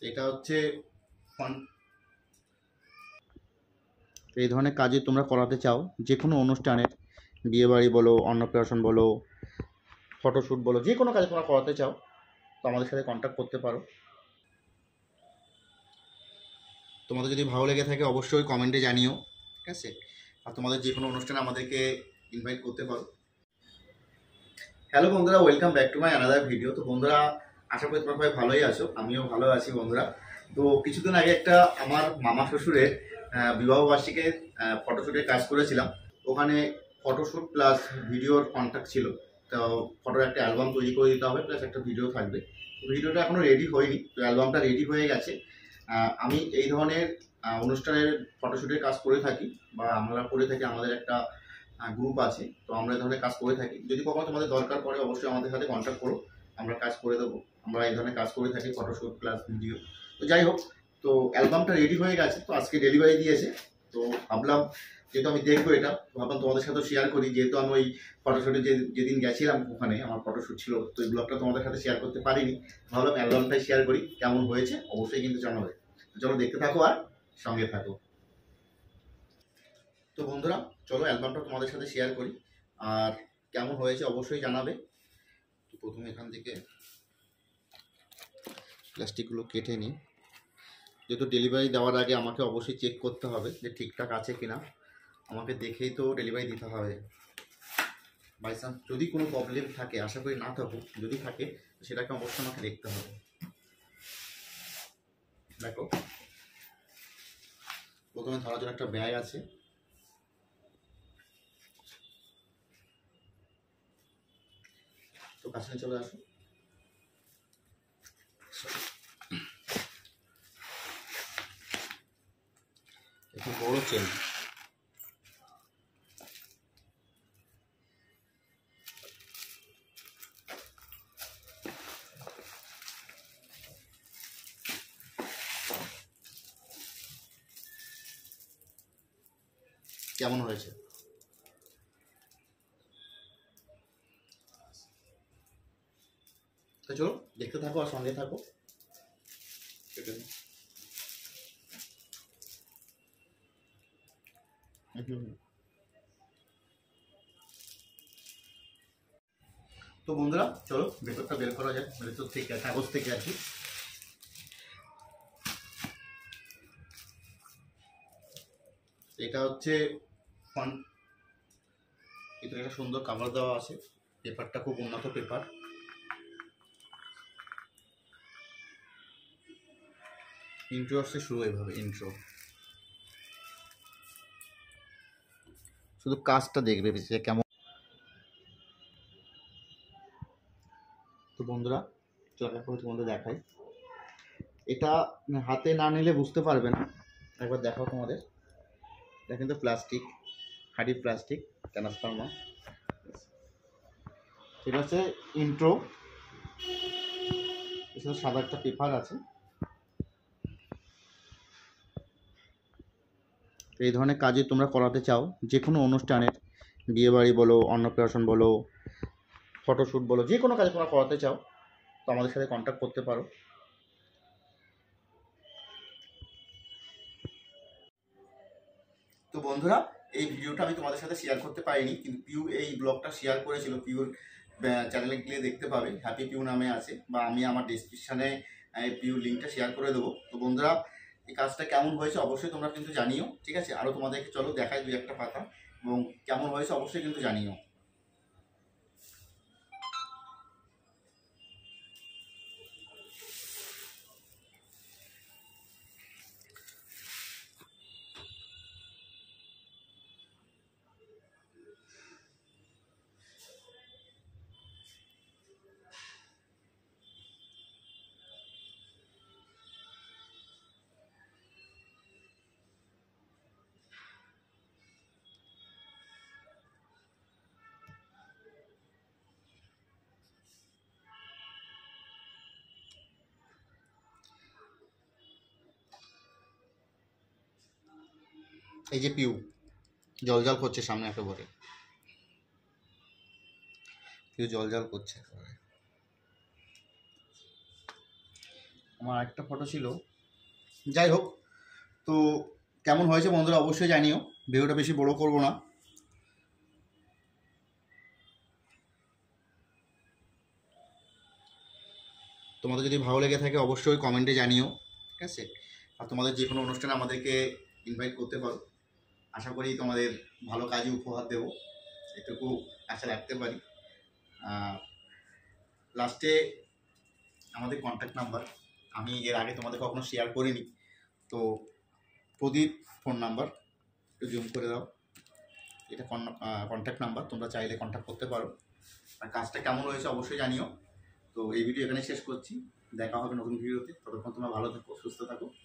এটা হচ্ছে এই ধরনের কাজে তোমরা করাতে চাও, যে কোনো অনুষ্ঠানের, বিয়েবাড়ি বলো, অন্নপ্রাশন বলো, ফটোশ্যুট বলো, যে কোনো কাজে তোমরা করাতে চাও তো আমাদের সাথে কন্ট্যাক্ট করতে পারো। তোমাদের যদি ভালো লেগে থাকে অবশ্যই কমেন্টে জানিও, ঠিক আছে? আর তোমাদের যে কোনো অনুষ্ঠানে আমাদেরকে ইনভাইট করতে পারো। হ্যালো বন্ধুরা, welcome back to my another video. তো বন্ধুরা, আশা করি তোমরা সবাই ভালোই আছো, আমিও ভালো আছি বন্ধুরা। তো কিছুদিন আগে একটা আমার মামা শ্বশুরের বিবাহবার্ষিকীর ফটোশ্যুটের কাজ করেছিলাম। ওখানে ফটোশ্যুট প্লাস ভিডিওর কন্ট্যাক্ট ছিল। তো ফটোর একটা অ্যালবাম তৈরি করে দিতে হবে, প্লাস একটা ভিডিও থাকবে। ভিডিওটা এখনও রেডি হয়নি, তো অ্যালবামটা রেডি হয়ে গেছে। আমি এই ধরনের অনুষ্ঠানের ফটোশ্যুটের কাজ করে থাকি, বা আমরা করে থাকি, আমাদের একটা গ্রুপ আছে, তো আমরা এই ধরনের কাজ করে থাকি। যদি কখনো তোমাদের দরকার পড়ে অবশ্যই আমাদের সাথে কন্ট্যাক্ট করো, আমরা কাজ করে দেবো। আমরা এই ধরনের কাজ করে থাকি, ফটোশ্যুট প্লাস ভিডিও। তো যাই হোক, তো অ্যালবামটা রেডি হয়ে গেছে, তো আজকে ডেলিভারি দিয়েছে। তো ভাবলাম যেহেতু আমি দেখবো এটা, ভাবলাম তোমাদের সাথে শেয়ার করি। যেহেতু আমি ওই ফটোশ্যুটে যেদিন গেছিলাম, ওখানে আমার ফটোশ্যুট ছিল, তো এই ব্লগটা তোমাদের সাথে শেয়ার করতে পারিনি। ভাবলাম অ্যালবামটাই শেয়ার করি, কেমন হয়েছে অবশ্যই কিন্তু জানাবে। চলো দেখতে থাকো আর সঙ্গে থাকো। তো বন্ধুরা, চলো অ্যালবামটা তোমাদের সাথে শেয়ার করি, আর কেমন হয়েছে অবশ্যই জানাবে। তো প্রথমে এখান থেকে প্লাস্টিকগুলো কেটে নিই, যেহেতু ডেলিভারি দেওয়ার আগে আমাকে অবশ্যই চেক করতে হবে যে ঠিকঠাক আছে কিনা। আমাকে দেখেই তো ডেলিভারি দিতে হবে। বাই চান্স যদি কোনো প্রবলেম থাকে, আশা করি না থাকুক, যদি থাকে সেটাকে অবশ্যই আমাকে দেখতে হবে। দেখো, প্রথমে ধরার জন্য একটা ব্যাগ আছে। তো কাছে চলে আসো। একটু বড় চেন, কেমন হয়েছে? তো চলো দেখতে থাকো আর সঙ্গে থাকো। তো বন্ধুরা, চলো ভেতরটা বের করা যায়, ভেতর থেকে কাগজ থেকে আর কি। এটা হচ্ছে ফন্ট, এটা একটা সুন্দর কাভার দেওয়া আছে। পেপারটা খুব উন্নত পেপার। ইন্ট্রো আসছে শুরু এইভাবে, ইন্ট্রো। শুধু কাজটা দেখবে যে কেমন। তো বন্ধুরা, চলা করে তোমাদের দেখাই। এটা হাতে না নিলে বুঝতে পারবে না, একবার দেখাও তোমাদের। এটা কিন্তু প্লাস্টিক, হার্ডি প্লাস্টিক ট্রান্সফার্মার। এটা হচ্ছে ইন্ট্রো, এছাড়া সাদা একটা পেপার আছে। এই ধরনের কাজে তোমরা করাতে চাও, যে কোনো অনুষ্ঠানের, বিয়েবাড়ি বলো, অন্নপ্রাশন বলো, ফটোশ্যুট বলো, যে কোনো কাজে তোমরা করাতে চাও তো আমাদের সাথে কন্ট্যাক্ট করতে পারো। তো বন্ধুরা, এই ভিডিওটা আমি তোমাদের সাথে শেয়ার করতে পারিনি, কিন্তু পিউ এই ব্লগটা শেয়ার করেছিল। পিউর চ্যানেলে গিয়ে দেখতে পাবে, হ্যাপি পিউ নামে আছে, বা আমি আমার ডিসক্রিপশানে পিউর লিঙ্কটা শেয়ার করে দেবো। তো বন্ধুরা, এই কাজটা কেমন হয়েছে অবশ্যই তোমরা কিন্তু জানিও, ঠিক আছে? আরও তোমাদেরকে চলো দেখাই দুই একটা পাতা, এবং কেমন হয়েছে অবশ্যই কিন্তু জানিও। এই যে পিউ জল জল করছে সামনে একেবারে, পিউ জল জল করছে একেবারে। আমার একটা ফটো ছিল। যাই হোক, তো কেমন হয়েছে বন্ধুরা অবশ্যই জানিও, ভিডিওটা বেশি বড় করব না। তোমাদের যদি ভালো লেগে থাকে অবশ্যই কমেন্টে জানিও, ঠিক আছে? আর তোমাদের যে কোনো অনুষ্ঠানে আমাদেরকে ইনভাইট করতে পারো, আশা করি তোমাদের ভালো কাজে উপহার দেব, এটুকু আশা রাখতে পারি। লাস্টে আমাদের কন্ট্যাক্ট নাম্বার, আমি এর আগে তোমাদের কখনো শেয়ার করিনি, তো প্রদীপ ফোন নাম্বার একটু জুম করে দাও, এটা কন্ট্যাক্ট নাম্বার, তোমরা চাইলে কন্ট্যাক্ট করতে পারো। আর কাজটা কেমন হয়েছে অবশ্যই জানিও। তো এই ভিডিও এখানে শেষ করছি, দেখা হবে নতুন ভিডিওতে, ততক্ষণ তোমরা ভালো থাকো, সুস্থ থাকো।